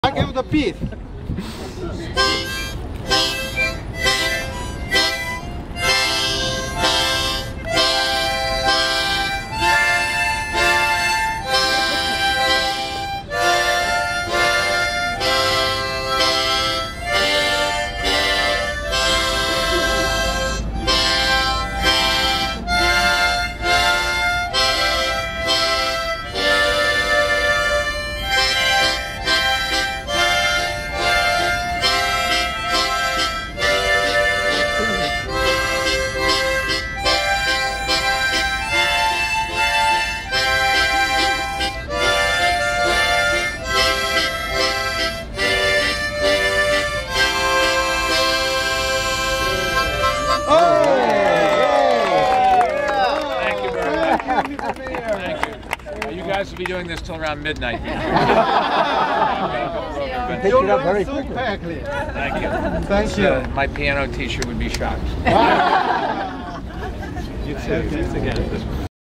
I give the beat. Thank you. You guys will be doing this till around midnight. Picked it up very quickly. Thank you. Thank you. My piano teacher would be shocked. You too. Thanks again.